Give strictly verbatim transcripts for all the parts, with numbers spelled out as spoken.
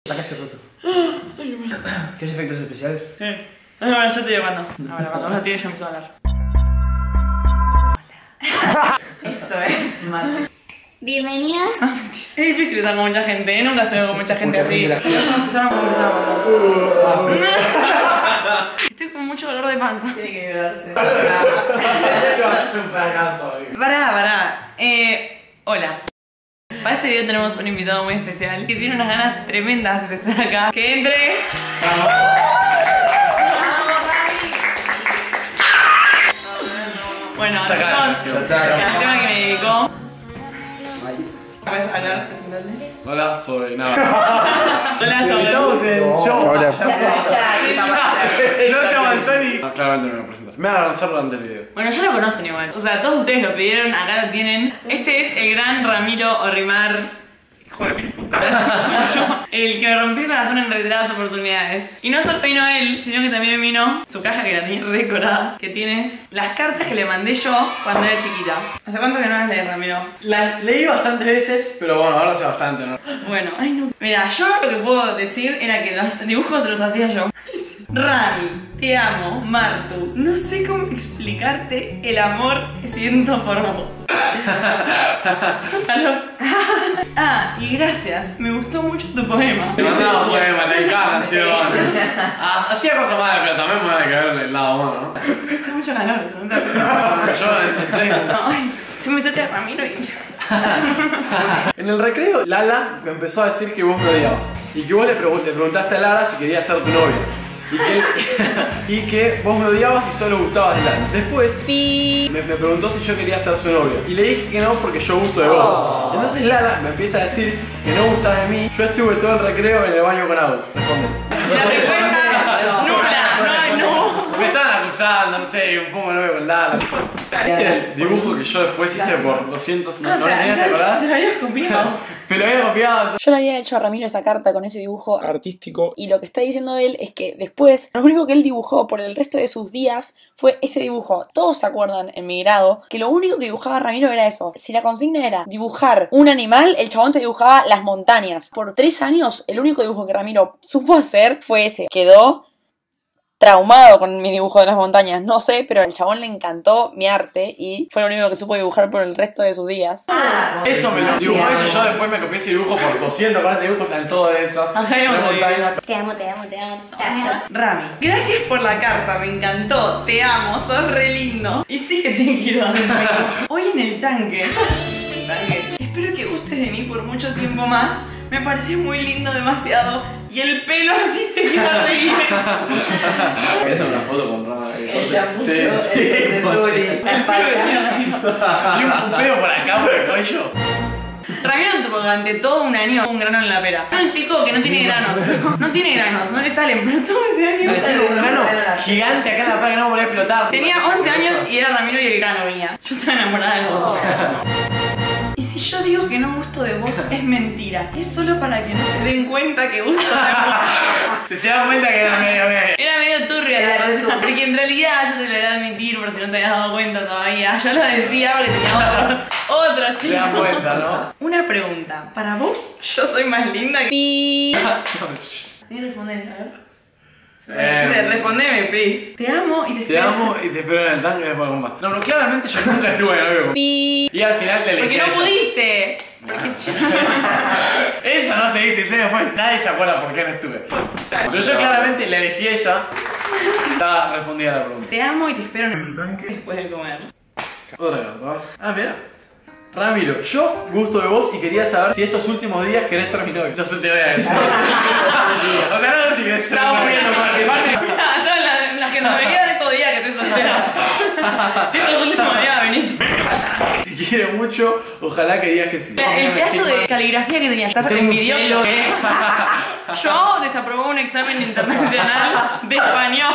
La casa roto. ¿Qué efectos especiales? Sí. Ahora yo te digo cuando. Ahora, cuando vos la tires yo empiezo a hablar. Hola. Esto es mate. Bienvenidas. Es difícil estar con mucha gente, ¿eh? Nunca se ve con mucha gente Mucha así. gente. Estoy con mucho dolor de panza. Tiene que vibrarse. Pará, pará. Eh, hola. Para este video tenemos un invitado muy especial que tiene unas ganas tremendas de estar acá. ¡Que entre! Bueno, empezamos el tema que me dedicó. ¿Puedes hablar? Presentarte. Hola, soy nada. Hola, soy. Estamos en show. Hola. No se aguantó ni. No, claramente no me voy a presentar. Me voy a avanzar durante el video. Bueno, ya lo conocen igual. O sea, todos ustedes lo pidieron, acá lo tienen. Este es el gran Ramiro Orrimar. Joder, mi puta. El que me rompió el corazón en reiteradas oportunidades. Y no solo vino él, sino que también vino su caja que la tenía redecorada, que tiene las cartas que le mandé yo cuando era chiquita. ¿Hace cuánto que no las lees, Ramiro? Las leí bastantes veces, pero bueno, ahora sé bastante, ¿no? Bueno, ay no. Mira, yo lo que puedo decir era que los dibujos se los hacía yo. Rami, te amo, Martu. No sé cómo explicarte el amor que siento por vos. ¿Aló? Ah, y gracias. Me gustó mucho tu poema. Te mandaba un poema, te dedicaba canciones. Ah, hacía cosas malas, pero también me voy a caer el lado bueno, ¿no? Está mucho calor, se nota. Yo entré. Ay, se me cerca de Ramiro y... En el recreo, Lala me empezó a decir que vos me odiabas. Y que vos le, pregun- le preguntaste a Lara si quería ser tu novia. Y que, y que vos me odiabas y solo gustabas de Lara. Después me, me preguntó si yo quería ser su novia. Y le dije que no porque yo gusto de vos. Entonces Lala me empieza a decir que no gustas de mí. Yo estuve todo el recreo en el baño con Agus. Responde. La respuesta nula, no, no. Me estaban acusando, no sé, un poco novio con Lala. Este era el dibujo que yo después hice por doscientos. ¿No, O no sea, te ya acordás? te lo habías copiado. Me lo había copiado. Yo le había hecho a Ramiro esa carta con ese dibujo Artístico. y lo que está diciendo él es que después lo único que él dibujó por el resto de sus días fue ese dibujo. Todos se acuerdan en mi grado que lo único que dibujaba Ramiro era eso. Si la consigna era dibujar un animal, el chabón te dibujaba las montañas. Por tres años el único dibujo que Ramiro supo hacer fue ese. Quedó traumado con mi dibujo de las montañas, no sé, pero al chabón le encantó mi arte y fue lo único que supo dibujar por el resto de sus días. Eso me lo dibujó ella, yo después me copié ese dibujo por doscientos cuarenta dibujos en todas esas. Ajá, ya Las me sabía. montañas. Te amo, te amo, te amo, te amo. Rami, gracias por la carta, me encantó, te amo, sos re lindo. Y sí que te quiero dar un beso. Hoy en el tanque, el tanque, espero que gustes de mí por mucho tiempo más. Me pareció muy lindo demasiado. Y el pelo así te queda re bien. ¿Querés una foto con Rama? Ella mucho Sí, sí. el de Zuli. El La pelo pacha. tenía la misma. Tiene un pelo por acá, por el cuello. Ramiro durante todo un año un grano en la pera. Es un chico que no tiene granos. No tiene granos, no le salen, pero todo ese año. Parecía un grano gigante acá en la pala que no podía explotar. Tenía once años y era Ramiro y el grano venía. Yo estaba enamorada de los dos. Y si yo digo que no gusto de vos, es mentira. Es solo para que no se den cuenta que gusto de vos. Si se dan cuenta que era medio medio. Era medio turbia la Era cosa. re Porque en realidad yo te lo voy a admitir por si no te habías dado cuenta todavía. Yo lo decía porque tenía otros, otros Se dan chicos. cuenta, ¿no? Una pregunta. ¿Para vos yo soy más linda que... Pi. ¿Tienes que responder? A ver. Eh, Dice, respondeme, please. Te amo y te Te espero. amo y te espero en el tanque después con más. No, pero claramente yo nunca estuve de novio con. Pi. Y al final le elegí Porque a no ella. pudiste. Porque yo... Eso no se dice, se después nadie se acuerda por qué no estuve. Pero yo claramente le elegí a ella. Estaba respondida la pregunta. Te amo y te espero en el tanque después de comer. Otra carta. Ah, mira. Ramiro, yo gusto de vos y quería saber si estos últimos días querés ser mi novio. Eso se te voy a decir. O sea, no sé si querés ser mi Estamos novio. poniendo parte. Toda la, la gente me quedan estos días que estoy soltera. Estos últimos días veniste. Te quiero mucho, ojalá que digas que sí. El pedazo de caligrafía que tenía, estás Tengo un envidioso. celo. ¿Eh? Yo desaprobé un examen internacional de español.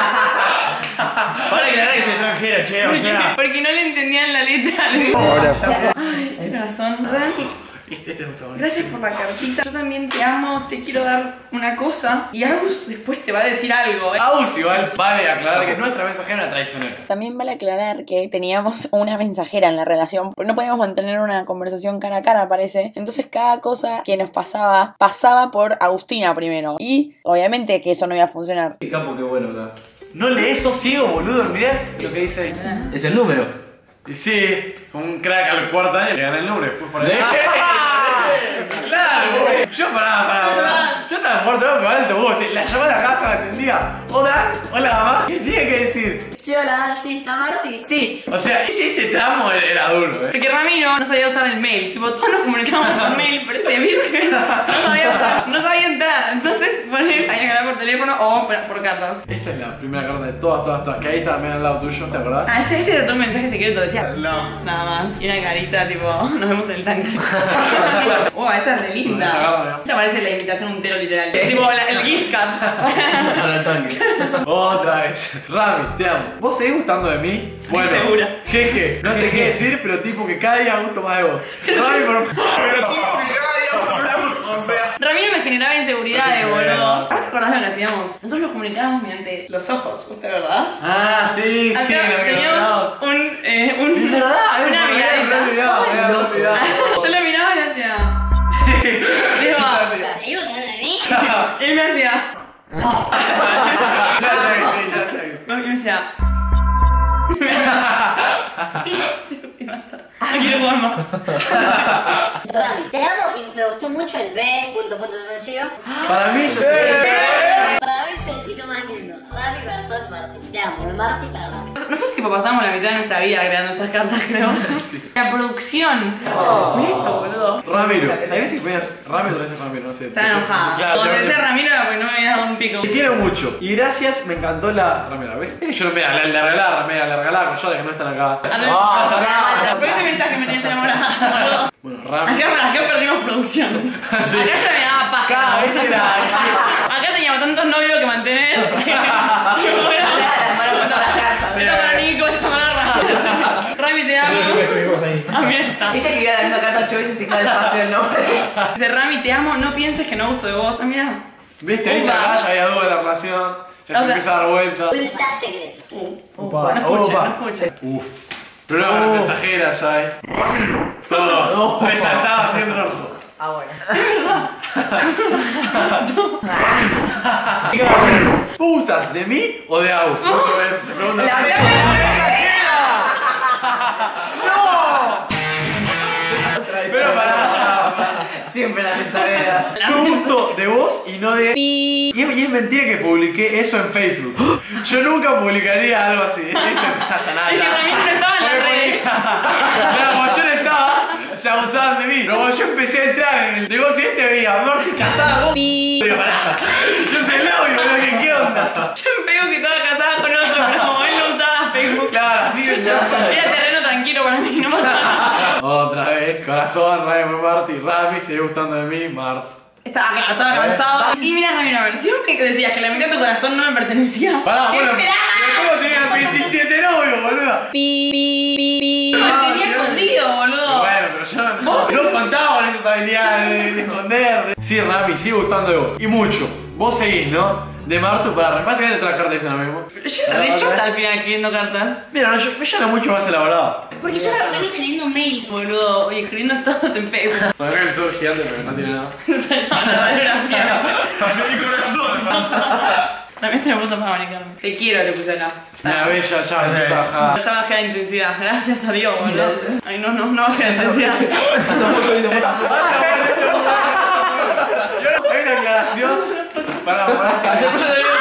Para aclarar que soy extranjero, che, o sea. Porque no le entendían la letra. Hola. Ay, este corazón. Este, este es nuestro bonito. Gracias por la cartita. Yo también te amo, te quiero dar una cosa. Y Agus después te va a decir algo. ¿eh? Agus igual vale aclarar que nuestra mensajera era traicionera. También vale aclarar que teníamos una mensajera en la relación, porque no podíamos mantener una conversación cara a cara, parece. Entonces cada cosa que nos pasaba, pasaba por Agustina primero. Y obviamente que eso no iba a funcionar. Qué capo, qué bueno acá. No lees, sos ciego, boludo. Mirá lo que dice ahí. Es el número. Y sí, un crack al cuarto año le gana el número después por eso. Claro, güey. Yo pará, pará, pará. Yo estaba muerto de alto, vos. La llamada a la casa, me atendía. Hola, hola mamá. ¿Qué tiene que decir? Hola, sí, ¿está Marti? Sí. O sea, ese, ese tramo era duro, eh. Porque Ramiro no sabía usar el mail. Tipo, todos nos comunicamos por mail, pero este virgen no sabía usar, no sabía entrar. Entonces, poner ahí a ganar por teléfono o por, por cartas. Esta es la primera carta de todas, todas, todas. Que ahí está también al lado tuyo, ¿te acordás? Ah, ese, ese era todo un mensaje secreto. Decía, no, nada más. Y una carita, tipo, nos vemos en el tanque. Wow, esa es re linda. Esa carta, Esa parece la imitación un tero literal. Tipo, la, el gift card. Para el tanque. Otra vez. Rami, te amo. ¿Vos seguís gustando de mí? Bueno, segura. jeje, no sé qué decir, pero tipo que cada día gusto más de vos. Rami, por... pero tipo que cada día hablamos, o sea... Ramiro me generaba inseguridades, No sé si boludo. era- ¿Ahora te acordás lo que hacíamos? Nosotros nos comunicábamos mediante los ojos, ¿usted verdad? Ah, sí, sí, Acá lo que teníamos hablábamos. un, eh, un, Es verdad, una me había miradita. olvidado, me había olvidado. Yo lo miraba y le hacía. Digo, ¿Seguís gustando de mí? él me hacía. Ya sé que sí, ya sé que sí. No, y me decía. Y yo, sí, sí, basta. No quiero jugar más. Rami, te amo y me gustó mucho el B, punto, punto suspensivo. Para mí, yo sé Para mí es el chico más lindo. Rami, corazón, Marti. Te amo, de Marti para Rami. Nosotros tipo pasamos la mitad de nuestra vida creando estas cartas, creo. La producción. Mira esto, boludo. Ramiro, hay veces que ponías Ramiro, otras veces Ramiro, no sé. Está enojada. Claro, Cuando claro. decía Ramiro era porque no me había dado un pico. Te quiero mucho. Y gracias, me encantó la ramera, ¿ves? Es que yo me la, la, la regalaba la ramera, la regalaba con que no están acá. Pero este mensaje me tenías enamorada, boludo. Bueno, Rami. Acá, acá perdimos producción. Sí. Acá ya me daba paja. Cada vez era. Acá teníamos tantos novios que mantener. Que, que bueno. Esta para Nico, esta para Rami. Rami, te amo. Ah, mira está. Ella escribió la misma carta ocho veces y cada espacio el nombre. Dice, Rami, te amo, no pienses que no gusto de vos. Ah, mira. ¿Viste? Viste Upa. acá, ya había duda de la relación. Ya O se sea- empieza a dar vuelta. Ultra secreto. Upa, No escuchen, upa. no escuchen. Uf. Pero no, la mensajera ya, eh. Todo. Me saltaba así en rojo. Ah, bueno. ¿Vos gustas de mí o de Agus? Porque se pregunta. La verdad Pero pará, pará, pará. siempre la mensajera. Yo gusto de vos y no de. Y es, y es mentira que publiqué eso en Facebook. Yo nunca publicaría algo así. No pasa nada. Es que también no estaba en las redes. Claro, como yo no estaba, se abusaban de mí. Pero cuando yo empecé a entrar en el negocio este, veía Marti casada. Pero pará, yo soy el novio, boludo, ¿qué, ¿qué onda? Yo en Facebook que estaba casada con otro, pero como él no usaba Facebook. Claro, a mí me Era terreno tranquilo para mí, no pasaba nada. Otra vez, corazón, Rami, Marti, Rami, sigue gustando de mí, Mart. Estaba, claro, estaba cansado. Y mira, Ramiro, a ver, si vos me decías que la mitad de tu corazón no me pertenecía. Pará, ¿qué bueno, esperabas? después tenía veintisiete novios, boludo. Me tenía escondido, boludo. Bueno, pero yo no, no contaba con esas habilidades de, de esconder. de- Sí, Rami, sigue gustando de vos. Y mucho. Vos seguís, ¿no? De Martu para Rami. Básicamente todas las cartas dicen lo mismo. Pero yo era re chota al final escribiendo cartas. Mira, no, yo, me llama mucho más elaborado. Porque yo la venía escribiendo mails. Boludo, oye, escribiendo estados en Facebook. Para mí el sol es gigante, pero no tiene nada. Se llama la verdadera piedra. Mi corazón. También te lo puso para manicarme. Te quiero, le puse acá. Una vez ya, ya, empieza a bajar. Ya bajé la intensidad, gracias a Dios, boludo. Ay, no, no, no bajé la intensidad. Hay una aclaración para ponerse. Hay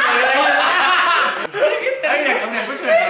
una, una especie de.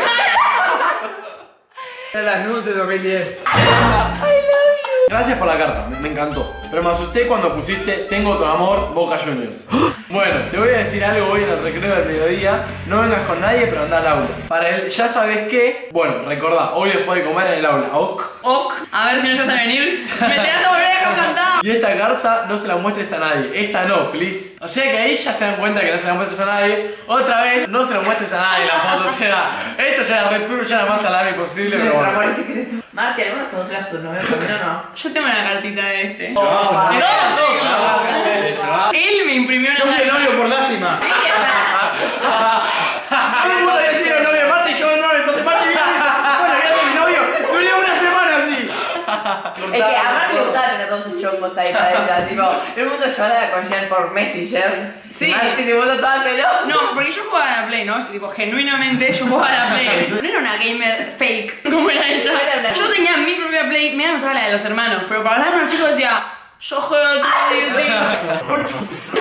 Era las nudes de dos mil diez. Gracias por la carta, me, me encantó. Pero me asusté cuando pusiste Tengo tu amor, Boca Juniors. Bueno, te voy a decir algo hoy en el recreo del mediodía. No vengas con nadie, pero anda al aula. Para el ya sabes qué. Bueno, recordá, hoy después de comer en el aula. Ok. Ok, a ver si no llegas a venir. Si me llegas a volver a dejar plantada. Y esta carta no se la muestres a nadie. Esta no, please. O sea que ahí ya se dan cuenta que no se la muestres a nadie. Otra vez, no se lo muestres a nadie la foto. O sea, esto ya la retuvo, ya la más salada imposible, pero Nuestro amor bueno. es secreto. Marti, ¿alguno de estos dos eras tu novio? Camino no. Yo tengo una cartita de este. No, No, todos son. no. Él me imprimió Yo una fui el cartita. novio por lástima. Es que está. Todo el mundo decía el novio de Marta y yo no. Entonces Marta dice, bueno, ya soy mi novio. Duré una semana así. Es que a Marti le gustaba tener todos sus chongos ahí para ella. Tipo, en un mundo yo hablaba con Jean por Messenger. Sí. Marti se puso toda celosa. No, porque yo jugaba a la Play, ¿no? Tipo, genuinamente yo jugaba a la Play. No era una gamer fake, como era ella. No era una- Yo tenía mi propia Play, me usaba la de los hermanos, pero para hablar con los chicos decía, yo juego Call of Duty.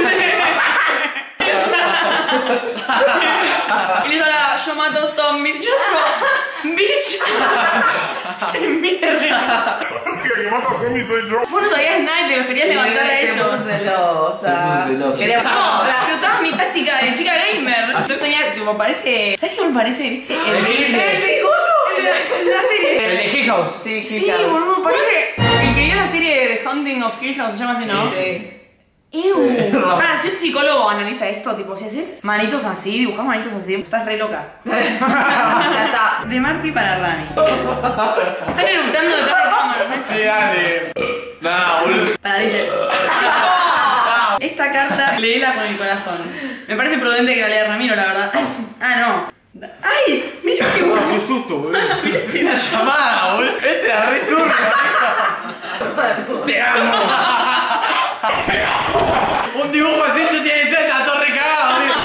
Y les hablaba, yo mato zombies. Yo tipo, bitch. Mi terrible. que mata zombies soy yo. Vos no sabías nada y te los querías levantar a Se ellos. puso celosa. Se puso celosa. Quería No, que usabas mi táctica de chica gamer. Yo tenía, tipo, parece. ¿Sabes qué me parece, viste? El, El Hill House. sí, boludo, el de la- el de la serie. El de Hill House. Sí, Sí, boludo, parece. El que vio la serie de The Haunting of Hill House se llama así, ¿no? Sí. ¡Ew! Ahora, si un psicólogo analiza esto, tipo, si haces manitos así, dibujás manitos así, estás re loca. Ya está. De Marty para Rami. Están eructando detrás de cámara, ¿no es? Sí, dale. Nah, boludo. Para, dice. ¡Chico! Esta carta, léela con el corazón. Me parece prudente que la lea Ramiro, la verdad. Ah, sí. Ah, no. ¡Ay! ¡Mira qué bueno! Qué susto, boludo. La llamada, boludo. Este era re turno. Te amo. Un dibujo así hecho tiene que ser la torre cagada, boludo.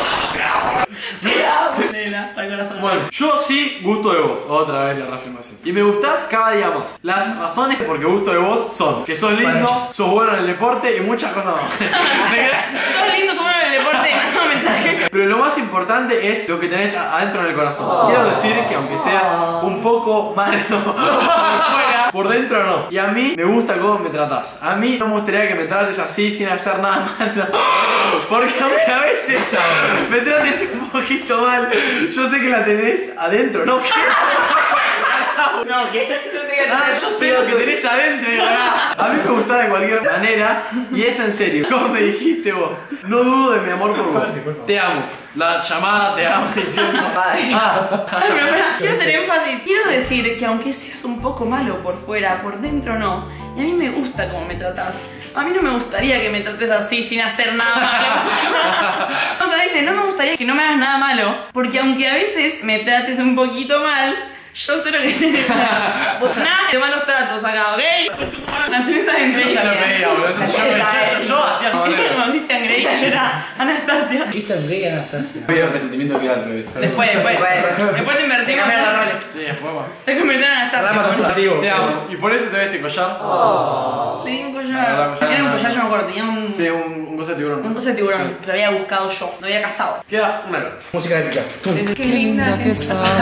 Léela para el corazón. Bueno, yo sí gusto de vos. Otra vez la reafirmación. Y me gustás cada día más. Las razones por que gusto de vos son que sos lindo, sos bueno en el deporte y muchas cosas más. Sos lindo, sos bueno en el deporte. No, mensaje. Pero lo más importante es lo que tenés a- adentro en el corazón. Quiero decir que aunque seas un poco malo por fuera, por dentro no. Y a mí me gusta cómo me tratás. A mí no me gustaría que me trates así sin hacer nada malo. Porque aunque a veces me trates un poquito mal, yo sé que la tenés adentro. No, ¿qué? No, ¿qué? Yo sé que Ah, yo sé lo que tenés adentro. y ah, A mí me gusta de cualquier manera. Y es en serio. Como me dijiste vos, no dudo de mi amor por vos. Te amo. La llamada te amo diciendo. Ay. Ah, Ay, pero espera, quiero hacer énfasis. Quiero decir que aunque seas un poco malo por fuera, por dentro no. Y a mí me gusta cómo me tratás. A mí no me gustaría que me trates así sin hacer nada malo. O sea, dice, no me gustaría que no me hagas nada malo. Porque aunque a veces me trates un poquito mal, yo sé lo que tenés. Nada de malos tratos acá, ¿ok? Las tenés adentro. ella lo pedía, boludo. Entonces yo, yo, yo, yo hacía la ¿Viste manera. como Christian Grey? Yo era Anastasia. Christian Grey, Anastasia. Había un presentimiento que era al revés. Después, después. Bueno. Después invertimos. Cambiar los roles. Sí, después va. Se convirtió en Anastasia. Rama boludo. corporativo. Te amo. Y por eso te ves este collar. Le di un La collar. verdad, collar, Era un no. collar, yo me acuerdo, tenía un, Sí, un, un cosa de tiburón. un coso de tiburón Sí. que lo había buscado yo, lo había cazado. Queda una carta. Música épica. Qué linda que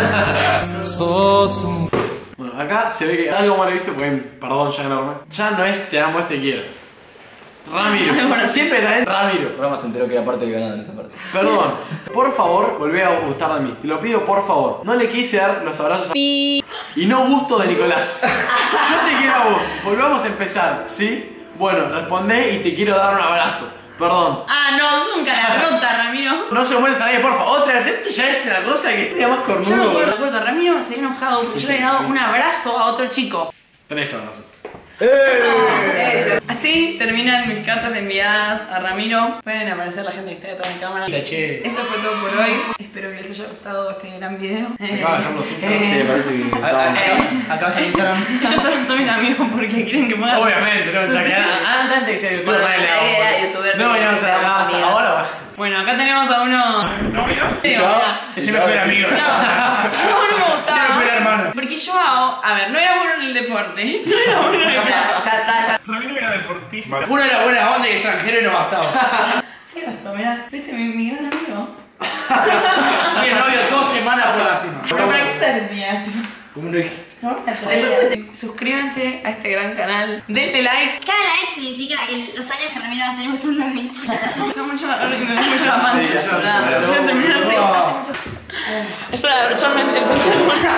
Bueno, acá se ve que algo malo hizo, porque, perdón, ya enorme. Ya no es te amo, es te quiero. Ramiro, Bueno, si- sí. siempre está en El Ramiro. programa se enteró que era parte de ganado en esa parte. Perdón, por favor, volvé a gustar de mí. Te lo pido, por favor. No le quise dar los abrazos a... Y no gusto de Nicolás. Yo te quiero a vos. Volvamos a empezar, ¿sí? Bueno, respondé y te quiero dar un abrazo. Perdón. Ah, no, sos un cara rota, Ramiro. No se mueven a nadie, por favor. Otra vez, esto ya es una cosa que tenía más Yo me cornudo. acuerdo, me boludo. acuerdo, Ramiro se había enojado porque yo le había dado un abrazo a otro chico. Tenés abrazos. Eso. Así terminan mis cartas enviadas a Ramiro. Pueden aparecer la gente que está detrás de cámara. Che. Eso fue todo por hoy. Espero que les haya gustado este gran video. Me acaba de dejar los Instagram. Sí, me parece que estaban... Acá está Instagram. Ellos solo son mis amigos porque quieren que me hagas. Obviamente, no, Sí, está sí. quedando- antes de que sea youtuber, Bueno, nadie le la daba idea bola. era youtuber, No no veníamos a la éramos casa, amigas. ahora. Bueno, acá tenemos a uno. Sí, hola. Que siempre fue el amigo. No, no, no me gustaba. Siempre fue el hermano. Porque Joao, a ver, no era bueno en el deporte. No era bueno en el deporte. Ya está, ya. Ramiro era deportista. Uno era buena onda y extranjero y no bastaba. Sí, esto, mirá. ¿Viste mi, mi gran amigo? Fui el novio dos semanas por lástima. Pero para qué usas el día, tipo. Como no dijiste. Suscríbanse a este gran canal. Denle like. Cada like significa que los años que Ramiro va a seguir gustando a mí. Yo mucho, me da mucho la Sí, mancha. ya, Voy a terminar así. No. Hace mucho. Es hora de abrocharme el pantalón.